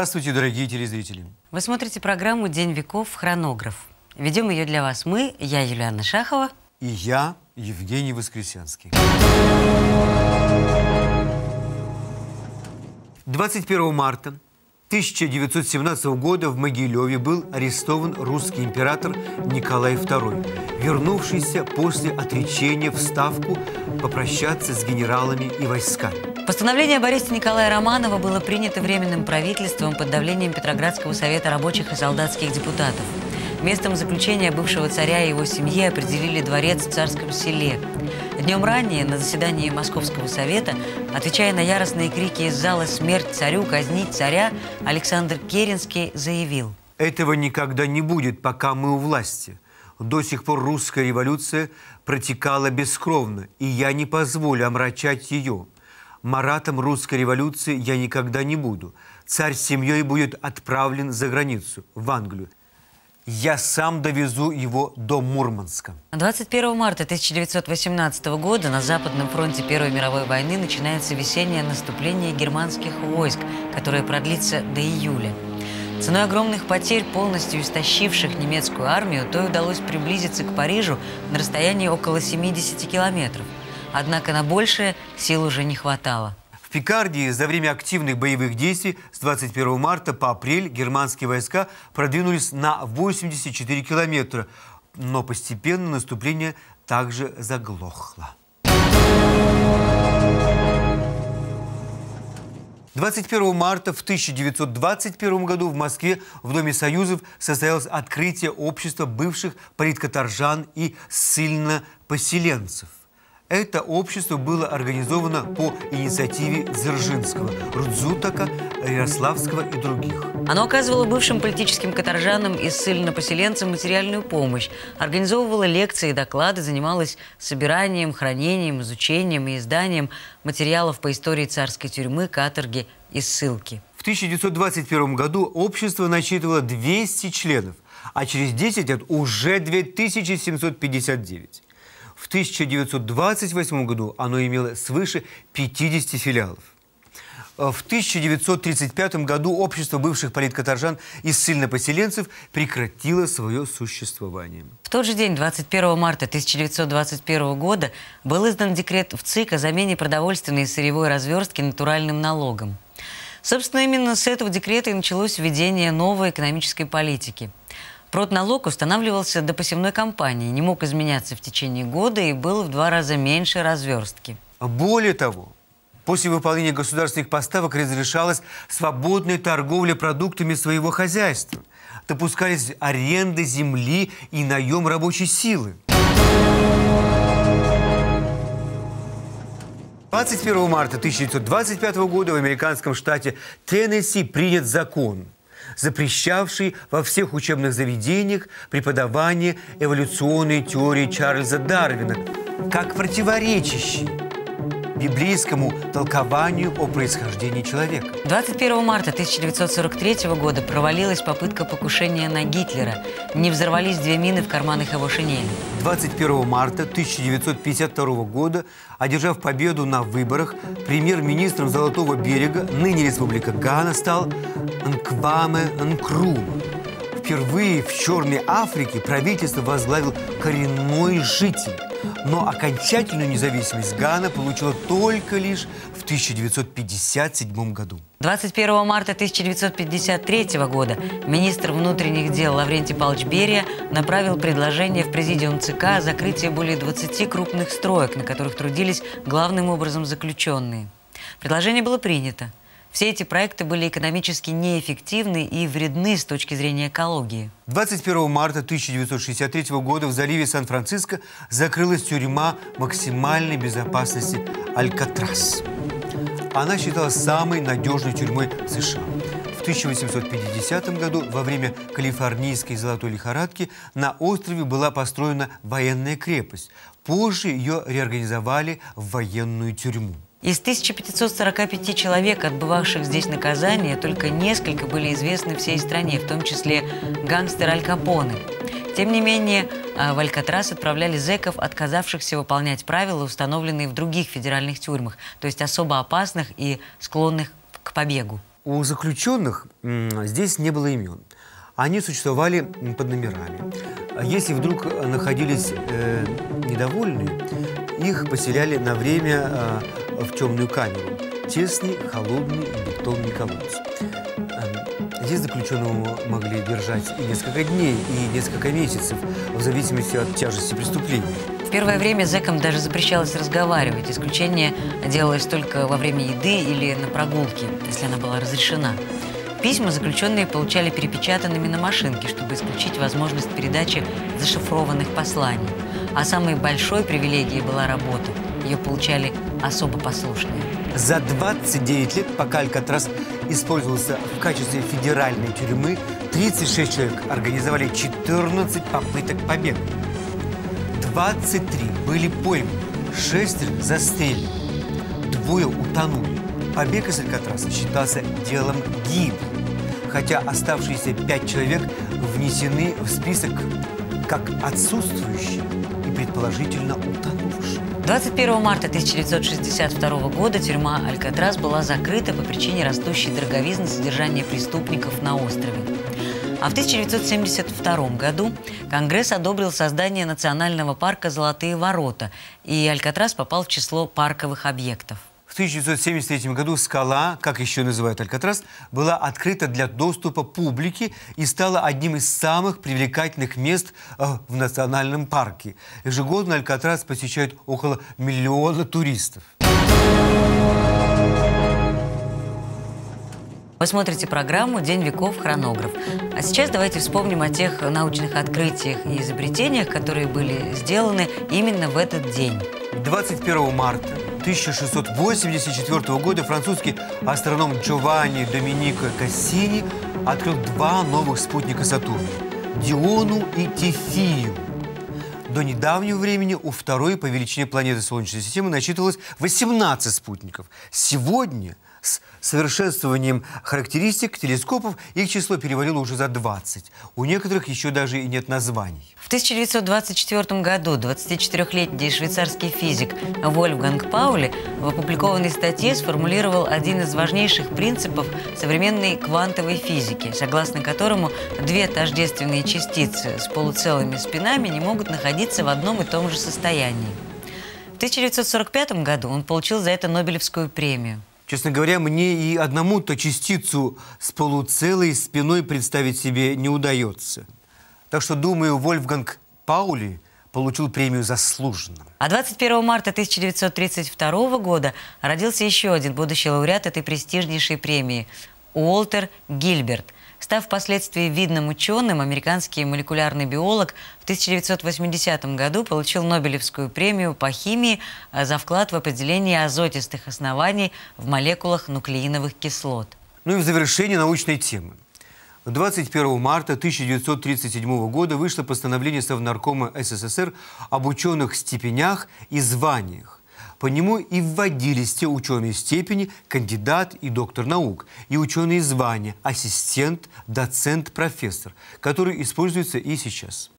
Здравствуйте, дорогие телезрители. Вы смотрите программу «День веков. Хронограф». Ведем ее для вас мы, я Юлиана Шахова. И я, Евгений Воскресенский. 21 марта 1917 года в Могилеве был арестован русский император Николай II, вернувшийся после отречения в Ставку попрощаться с генералами и войсками. Постановление об аресте Николая Романова было принято Временным правительством под давлением Петроградского совета рабочих и солдатских депутатов. Местом заключения бывшего царя и его семьи определили дворец в Царском Селе. Днем ранее на заседании Московского совета, отвечая на яростные крики из зала «Смерть царю! Казнить царя!», Александр Керенский заявил: «Этого никогда не будет, пока мы у власти. До сих пор русская революция протекала бескровно, и я не позволю омрачать ее. Маратом русской революции я никогда не буду. Царь с семьей будет отправлен за границу, в Англию. Я сам довезу его до Мурманска». 21 марта 1918 года на Западном фронте Первой мировой войны начинается весеннее наступление германских войск, которое продлится до июля. Ценой огромных потерь, полностью истощивших немецкую армию, той удалось приблизиться к Парижу на расстоянии около 70 километров. Однако на большее сил уже не хватало. В Пикардии за время активных боевых действий с 21 марта по апрель германские войска продвинулись на 84 километра, но постепенно наступление также заглохло. 21 марта в 1921 году в Москве в Доме Союзов состоялось открытие общества бывших политкоторжан и ссыльнопоселенцев. Это общество было организовано по инициативе Дзержинского, Рудзутака, Ярославского и других. Оно оказывало бывшим политическим каторжанам и ссыльнопоселенцам материальную помощь, организовывало лекции и доклады, занималось собиранием, хранением, изучением и изданием материалов по истории царской тюрьмы, каторги и ссылки. В 1921 году общество насчитывало 200 членов, а через 10 лет уже 2759. В 1928 году оно имело свыше 50 филиалов. В 1935 году общество бывших политкоторжан и ссыльнопоселенцев прекратило свое существование. В тот же день, 21 марта 1921 года, был издан декрет в ЦИК о замене продовольственной и сырьевой разверстки натуральным налогом. Собственно, именно с этого декрета и началось введение новой экономической политики. Продналог устанавливался до посевной кампании, не мог изменяться в течение года и был в 2 раза меньше разверстки. Более того, после выполнения государственных поставок разрешалась свободная торговля продуктами своего хозяйства. Допускались аренды земли и наем рабочей силы. 21 марта 1925 года в американском штате Теннесси принят закон, запрещавший во всех учебных заведениях преподавание эволюционной теории Чарльза Дарвина, как противоречащий библейскому толкованию о происхождении человека. 21 марта 1943 года провалилась попытка покушения на Гитлера. Не взорвались 2 мины в карманах его шинели. 21 марта 1952 года, одержав победу на выборах, премьер-министром Золотого берега, ныне Республика Гана, стал Нкваме Нкрума. Впервые в Черной Африке правительство возглавил коренной житель. Но окончательную независимость Гана получила только лишь в 1957 году. 21 марта 1953 года министр внутренних дел Лаврентий Павлович Берия направил предложение в президиум ЦК о закрытии более 20 крупных строек, на которых трудились главным образом заключенные. Предложение было принято. Все эти проекты были экономически неэффективны и вредны с точки зрения экологии. 21 марта 1963 года в заливе Сан-Франциско закрылась тюрьма максимальной безопасности Алькатрас. Она считалась самой надежной тюрьмой в США. В 1850 году, во время калифорнийской золотой лихорадки, на острове была построена военная крепость. Позже ее реорганизовали в военную тюрьму. Из 1545 человек, отбывавших здесь наказание, только несколько были известны всей стране, в том числе гангстер Аль Капоне. Тем не менее, в Алькатрас отправляли зэков, отказавшихся выполнять правила, установленные в других федеральных тюрьмах, то есть особо опасных и склонных к побегу. У заключенных здесь не было имен. Они существовали под номерами. Если вдруг находились недовольные, их поселяли на время в темную камеру. Тесный, холодный бетонный колодец. Здесь заключенного могли держать и несколько дней, и несколько месяцев, в зависимости от тяжести преступления. В первое время зэкам даже запрещалось разговаривать. Исключение делалось только во время еды или на прогулке, если она была разрешена. Письма заключенные получали перепечатанными на машинке, чтобы исключить возможность передачи зашифрованных посланий. А самой большой привилегией была работа. Ее получали особо послушные. За 29 лет, пока Алькатрас использовался в качестве федеральной тюрьмы, 36 человек организовали 14 попыток побега. 23 были пойманы, 6 застрелены, 2 утонули. Побег из Алькатраса считался делом гибели, хотя оставшиеся 5 человек внесены в список как отсутствующие и предположительно утонувшие. 21 марта 1962 года тюрьма Алькатрас была закрыта по причине растущей дороговизны содержания преступников на острове. А в 1972 году Конгресс одобрил создание национального парка «Золотые ворота», и Алькатрас попал в число парковых объектов. В 1973 году скала, как еще называют Алькатрас, была открыта для доступа публики и стала одним из самых привлекательных мест в национальном парке. Ежегодно Алькатрас посещают около 1 миллиона туристов. Вы смотрите программу «День веков. Хронограф». А сейчас давайте вспомним о тех научных открытиях и изобретениях, которые были сделаны именно в этот день. 21 марта 1684 года французский астроном Джованни Доминико Кассини открыл 2 новых спутника Сатурна – Диону и Тефию. До недавнего времени у второй по величине планеты Солнечной системы насчитывалось 18 спутников. Сегодня с совершенствованием характеристик телескопов их число перевалило уже за 20. У некоторых еще даже и нет названий. В 1924 году 24-летний швейцарский физик Вольфганг Паули в опубликованной статье сформулировал один из важнейших принципов современной квантовой физики, согласно которому 2 тождественные частицы с полуцелыми спинами не могут находиться в одном и том же состоянии. В 1945 году он получил за это Нобелевскую премию. Честно говоря, мне и одному-то частицу с полуцелой спиной представить себе не удается. Так что, думаю, Вольфганг Паули получил премию заслуженно. А 21 марта 1932 года родился еще один будущий лауреат этой престижнейшей премии – Уолтер Гильберт. Став впоследствии видным ученым, американский молекулярный биолог в 1980 году получил Нобелевскую премию по химии за вклад в определение азотистых оснований в молекулах нуклеиновых кислот. Ну и в завершение научной темы. 21 марта 1937 года вышло постановление Совнаркома СССР об ученых степенях и званиях. По нему и вводились те ученые степени кандидат и доктор наук, и ученые звания ассистент, доцент, профессор, которые используются и сейчас.